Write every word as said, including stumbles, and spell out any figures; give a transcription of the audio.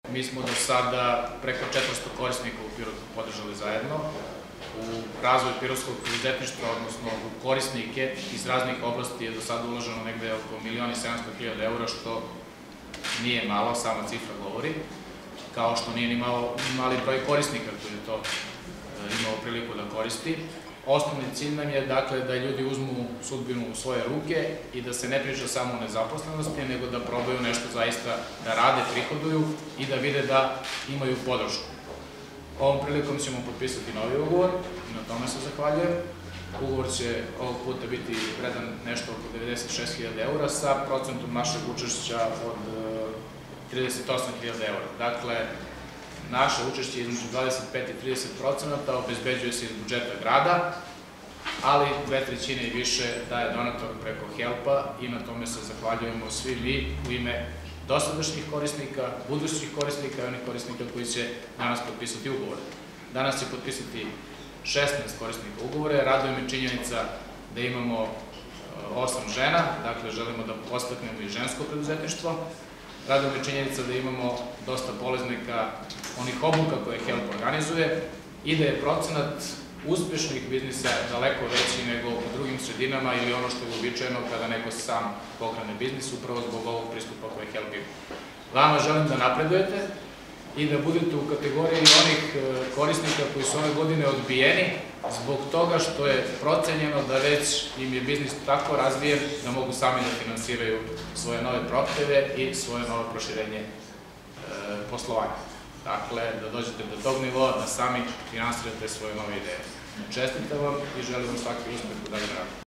Mi smo do sada preko četiristo korisnika u Pirotu podržali zajedno. U razvoj pirotskog preduzetništva, odnosno u korisnike iz raznih oblasti je do sada uloženo negde oko milion i sedamsto hiljada eura, što nije malo, sama cifra govori, kao što nije ni mali broj korisnika koji je to imao priliku da koristi. Osnovni cilj nam je, dakle, da ljudi uzmu sudbinu u svoje ruke i da se ne priča samo o nezaposlenosti, nego da probaju nešto zaista da rade, prihoduju i da vide da imaju podršku. Ovom prilikom ćemo potpisati novi ugovor i na tome se zahvaljujem. Ugovor će ovog puta biti vredan nešto oko devedeset šest hiljada eura sa procentom našeg učešća od trideset osam hiljada eura. Dakle, naše učešće između dvadeset pet i trideset procenata obezbeđuje se iz budžeta grada, ali dve trećine i više daje donator preko Helpa i na tome se zahvaljujemo svi mi u ime dosadašnjih korisnika, budućih korisnika i onih korisnika koji će danas potpisati ugovore. Danas će potpisati šesnaest korisnika ugovore. Raduje me činjenica da imamo osam žena, dakle želimo da podstaknemo i žensko preduzetništvo. Raduje me činjenica da imamo dosta polaznika onih obuka koje Help organizuje i da je procenat uspešnih biznisa daleko veći nego u drugim sredinama ili ono što je uobičajeno kada neko sam pokrene biznis, upravo zbog ovog pristupa koje Help ima. Vama želim da napredujete i da budete u kategoriji onih korisnika koji su ove godine odbijeni zbog toga što je procenjeno da već im je biznis tako razvijen da mogu sami da finansiraju svoje nove projekte i svoje novo proširenje poslovanja. Dakle, da dođete do tog nivoa da sami finansirate svoje nove ideje. Čestitam vam i želim vam svaki uspeh u daljem radu.